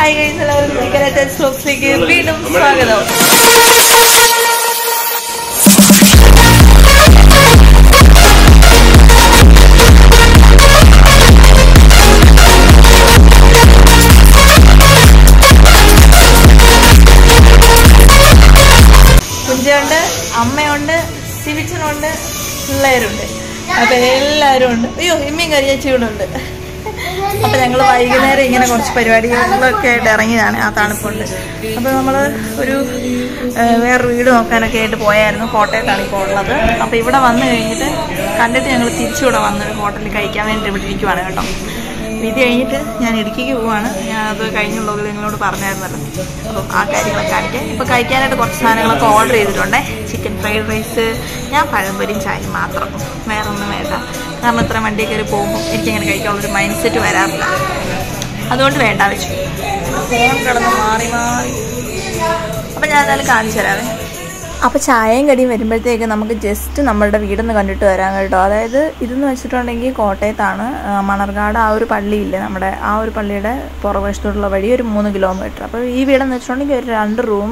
Hi guys, എല്ലാവർക്കും chicken സ്റ്റോക്സിലേക്ക് വീണ്ടും സ്വാഗതം. കുഞ്ചുണ്ട്, അമ്മയുണ്ട്, സിവിച്ചനുണ്ട്, പിള്ളേരുണ്ട്. അപ്പൊ എല്ലാവരും ഉണ്ട്. അയ്യോ, ഇമ്മയും കരിയാച്ചി കൂടെ ഉണ്ട്. അപ്പൊ ഞങ്ങൾ വൈകുന്നേരം ഇങ്ങനെ കുറച്ച് പരിപാടികളൊക്കെ ആയിട്ട് ഇറങ്ങിയതാണ്. ആ തണുപ്പുണ്ട്. അപ്പൊ നമ്മള് ഒരു വേറൊരു വീട് നോക്കാനൊക്കെ ആയിട്ട് പോയായിരുന്നു. കോട്ടയത്താണ് ഇപ്പോൾ ഉള്ളത്. അപ്പൊ ഇവിടെ വന്നു കഴിഞ്ഞിട്ട് കണ്ടിട്ട് ഞങ്ങൾ തിരിച്ചുകൂടെ വന്ന് ഹോട്ടലിൽ കഴിക്കാൻ വേണ്ടി ഇവിടെ ഇരിക്കുവാണ് കേട്ടോ. ഇത് കഴിഞ്ഞിട്ട് ഞാൻ ഇടുക്കിക്ക് പോവാണ്. ഞാൻ അത് കഴിഞ്ഞ വ്ളോഗിൽ നിങ്ങളോട് പറഞ്ഞായിരുന്നല്ലോ. അപ്പം ആ കാര്യങ്ങളൊക്കെ കാണിക്കാം. ഇപ്പം കഴിക്കാനായിട്ട് കുറച്ച് സാധനങ്ങളൊക്കെ ഓർഡർ ചെയ്തിട്ടുണ്ട്. ചിക്കൻ ഫ്രൈഡ് റൈസ്, ഞാൻ പഴംപൊരിയും ചായയും മാത്രം, വേറെ ഒന്നും വേണ്ട. കാരണം ഇത്ര വണ്ടി കയറി പോകുമ്പോൾ എനിക്കങ്ങനെ കഴിക്കാനുള്ളൊരു മൈൻഡ് സെറ്റ് വരാറില്ല. അതുകൊണ്ട് വേണ്ട വെച്ചു. ഫോൺ കിടന്ന് മാറി മാറി. അപ്പം ഞാൻ എന്തായാലും കാണിച്ചു തരാവേ. അപ്പോൾ ചായയും കടിയും വരുമ്പോഴത്തേക്ക് നമുക്ക് ജസ്റ്റ് നമ്മളുടെ വീടൊന്ന് കണ്ടിട്ട് വരാം കേട്ടോ. അതായത് ഇതെന്ന് വെച്ചിട്ടുണ്ടെങ്കിൽ കോട്ടയത്താണ്, മണർകാട് ആ ഒരു പള്ളിയില്ലേ, നമ്മുടെ ആ ഒരു പള്ളിയുടെ പുറകുവശത്തോട്ടുള്ള വഴി ഒരു 3 കിലോമീറ്റർ. അപ്പോൾ ഈ വീടെന്ന് വെച്ചിട്ടുണ്ടെങ്കിൽ ഒരു 2 റൂം,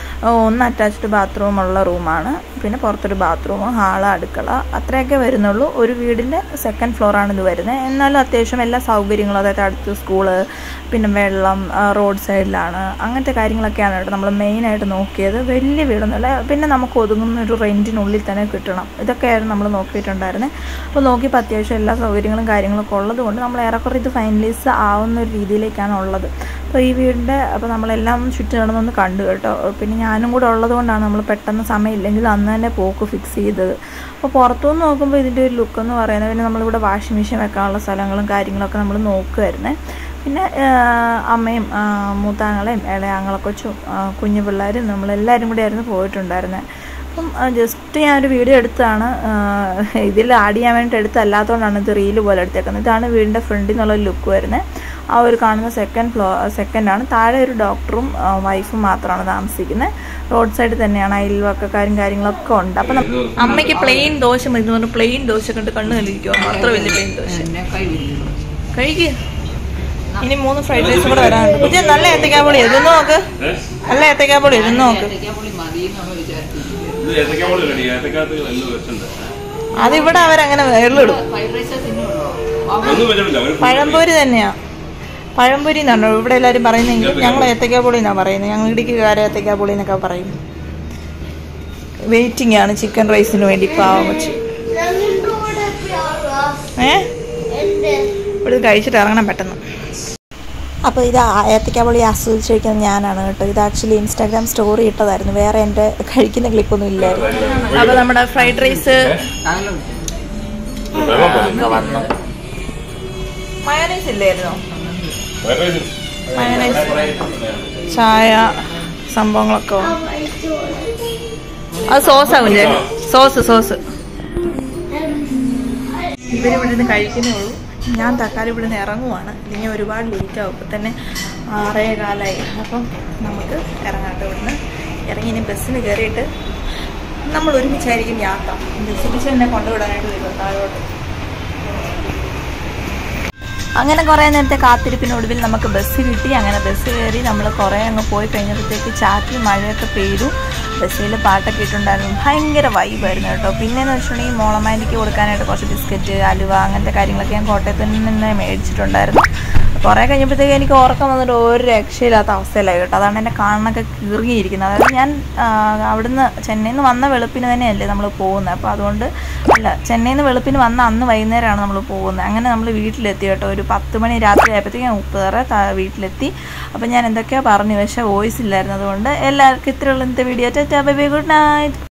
1 അറ്റാച്ച്ഡ് ബാത്റൂമുള്ള റൂമാണ്. പിന്നെ പുറത്തൊരു ബാത്റൂം, ഹാള്, അടുക്കള, അത്രയൊക്കെ വരുന്നുള്ളൂ. ഒരു വീടിൻ്റെ 2nd ഫ്ലോറാണ് ഇത് വരുന്നത്. എന്നാലും അത്യാവശ്യം എല്ലാ സൗകര്യങ്ങളും, അതായത് അടുത്ത് സ്കൂള്, പിന്നെ വെള്ളം, റോഡ് സൈഡിലാണ്, അങ്ങനത്തെ കാര്യങ്ങളൊക്കെയാണ് കേട്ടോ നമ്മൾ മെയിനായിട്ട് നോക്കിയത്. വലിയ വീടൊന്നുമില്ല. പിന്നെ നമുക്ക് ഒതുങ്ങുന്ന ഒരു റെൻറ്റിനുള്ളിൽ തന്നെ കിട്ടണം. ഇതൊക്കെയായിരുന്നു നമ്മൾ നോക്കിയിട്ടുണ്ടായിരുന്നത്. അപ്പോൾ നോക്കിയപ്പോൾ അത്യാവശ്യം എല്ലാ സൗകര്യങ്ങളും കാര്യങ്ങളൊക്കെ ഉള്ളത് കൊണ്ട് നമ്മൾ ഏറെക്കുറെ ഇത് ഫൈനലൈസ് ആവുന്ന ഒരു രീതിയിലേക്കാണ് ഉള്ളത്. അപ്പോൾ ഈ വീടിൻ്റെ അപ്പോൾ നമ്മളെല്ലാം ചുറ്റി നടന്നൊന്ന് കണ്ടു കേട്ടോ. പിന്നെ ഞാനും കൂടെ ഉള്ളത് കൊണ്ടാണ് നമ്മൾ പെട്ടെന്ന് സമയമില്ലെങ്കിൽ അന്ന് തന്നെ പോക്ക് ഫിക്സ് ചെയ്തത്. അപ്പോൾ പുറത്തുനിന്ന് നോക്കുമ്പോൾ ഇതിൻ്റെ ഒരു ലുക്ക് എന്ന് പറയുന്നത്, പിന്നെ നമ്മളിവിടെ വാഷിംഗ് മെഷീൻ വെക്കാനുള്ള സ്ഥലങ്ങളും കാര്യങ്ങളൊക്കെ നമ്മൾ നോക്കുമായിരുന്നേ. പിന്നെ അമ്മയും മൂത്താങ്ങളെയും ഇളയാങ്ങളൊക്കെ കുഞ്ഞു പിള്ളേരും നമ്മളെല്ലാവരും കൂടെ ആയിരുന്നു പോയിട്ടുണ്ടായിരുന്നത്. അപ്പം ജസ്റ്റ് ഞാനൊരു വീഡിയോ എടുത്താണ്, ഇതിൽ ആഡ് ചെയ്യാൻ വേണ്ടിയിട്ട് എടുത്തല്ലാത്തതുകൊണ്ടാണ് ഇത് റീല് പോലെ എടുത്തേക്കുന്നത്. ഇതാണ് വീടിൻ്റെ ഫ്രണ്ടിൽ നിന്നുള്ള ലുക്ക് വരുന്നത്. ആ ഒരു കാണുന്ന 2nd ആണ്. താഴെ ഒരു ഡോക്ടറും വൈഫും മാത്രമാണ് താമസിക്കുന്നത്. റോഡ് സൈഡ് തന്നെയാണ്. അയൽവക്കക്കാരും കാര്യങ്ങളൊക്കെ ഉണ്ട്. അപ്പം അമ്മയ്ക്ക് പ്ലെയിൻ ദോശ മതി പറഞ്ഞ് പ്ലെയിൻ ദോശ കണ്ട് കണ്ണ് കണ്ടിരിക്കുമോ, അത്ര വലിയ പ്ലെയിൻ ദോശ കഴിക്കുക. ഇനി 3 ഫ്രൈഡ് റൈസും കൂടെ വരാനുണ്ട്. പുതിയ നല്ല ഏത്തക്കാപ്പൊളി ഇതൊന്നും നോക്ക്, നല്ല ഏത്തക്കാപ്പൊളി ഇതൊന്നും നോക്ക്. അതിവിടെ അവരങ്ങനെ വെള്ളിടും. പഴംപൊരി തന്നെയാ, പഴംപൊരി എന്നാണോ ഇവിടെ എല്ലാവരും പറയുന്നെങ്കിൽ ഞങ്ങൾ ഏത്തക്കാപ്പൊളി എന്നാണ് പറയുന്നത്. ഞങ്ങൾ ഇടുക്കിക്കാരെ ഏത്തക്കാപ്പൊളി എന്നൊക്കെ പറയും. വെയിറ്റിംഗ് ആണ് ചിക്കൻ റൈസിന് വേണ്ടി. പാവം വെച്ച് ഇവിടെ കഴിച്ചിട്ട് ഇറങ്ങണം പെട്ടെന്ന്. അപ്പോൾ ഇത് ഏത്തക്കാപ്പൊളി ആസ്വദിച്ച് കഴിക്കുന്നത് ഞാനാണ് കേട്ടോ. ഇത് ആക്ച്വലി ഇൻസ്റ്റാഗ്രാം സ്റ്റോറി ഇട്ടതായിരുന്നു, വേറെ എൻ്റെ കഴിക്കുന്ന ക്ലിപ്പൊന്നും ഇല്ലായിരുന്നു. അപ്പോൾ നമ്മുടെ ഫ്രൈഡ് റൈസ് ഒക്കെ വന്നു. മയോനൈസ് ഇല്ലായിരുന്നോ? മയോനൈസ്, ചായ, സംഭവങ്ങളൊക്കെ വന്നു. അത് സോസാവില്ലേ? സോസ് ഇവരിവിടെ നിന്ന് കഴിക്കുന്നേ ഉള്ളൂ. ഞാൻ തക്കാലം ഇവിടെ നിന്ന് ഇറങ്ങുവാണ്. ഇനി ഒരുപാട് ലേറ്റാവും. ഇപ്പം തന്നെ 6:15 അപ്പം നമുക്ക് ഇറങ്ങാട്ടോ. ഇവിടുന്ന് ഇറങ്ങി ഇനി ബസ്സിന് കയറിയിട്ട് നമ്മൾ ഒരുമിച്ചായിരിക്കും യാത്ര. ബസ്സിൽ എന്നെ കൊണ്ടുവിടാനായിട്ട് വരും താഴോട്ട്. അങ്ങനെ കുറേ നേരത്തെ കാത്തിരിപ്പിനൊടുവിൽ നമുക്ക് ബസ് കിട്ടി. അങ്ങനെ ബസ് കയറി നമ്മൾ കുറേ അങ്ങ് പോയി കഴിഞ്ഞപ്പോഴത്തേക്ക് ചാറ്റി മഴയൊക്കെ പെയ്തു. ബസ്സിൽ പാട്ടൊക്കെ ഇട്ടുണ്ടായിരുന്നു. ഭയങ്കര വൈബായിരുന്നു കേട്ടോ. പിന്നെയെന്ന് വെച്ചിട്ടുണ്ടെങ്കിൽ മോളമാൻറ്റിക്ക് കൊടുക്കാനായിട്ട് കുറച്ച് ബിസ്ക്കറ്റ്, അലുവ, അങ്ങനത്തെ കാര്യങ്ങളൊക്കെ ഞാൻ കോട്ടയത്ത് നിന്ന് മേടിച്ചിട്ടുണ്ടായിരുന്നു. കുറേ കഴിഞ്ഞപ്പോഴത്തേക്ക് എനിക്ക് ഉറക്കം വന്നിട്ട് ഒരു രക്ഷയില്ലാത്ത അവസ്ഥയിലായി കേട്ടോ. അതാണ് എൻ്റെ കണ്ണൊക്കെ കീറിയിരിക്കുന്നത്. അതായത് ഞാൻ അവിടുന്ന് ചെന്നൈയിൽ നിന്ന് വന്ന വെളുപ്പിന് തന്നെയല്ലേ നമ്മൾ പോകുന്നത്. അപ്പോൾ അതുകൊണ്ട് ചെന്നൈയിൽ നിന്ന് വെളുപ്പിന് വന്ന അന്ന് വൈകുന്നേരമാണ് നമ്മൾ പോകുന്നത്. അങ്ങനെ നമ്മൾ വീട്ടിലെത്തി കേട്ടോ. ഒരു 10 മണി രാത്രി ആയപ്പോഴത്തേക്ക് ഞാൻ ഉപ്പേറെ വീട്ടിലെത്തി. അപ്പോൾ ഞാൻ എന്തൊക്കെയോ പറഞ്ഞു, പക്ഷേ വോയിസ് ഇല്ലായിരുന്നു. അതുകൊണ്ട് എല്ലാവർക്കും ഇത്രയുള്ള ഇന്നത്തെ video. Tata, bye bye, good night.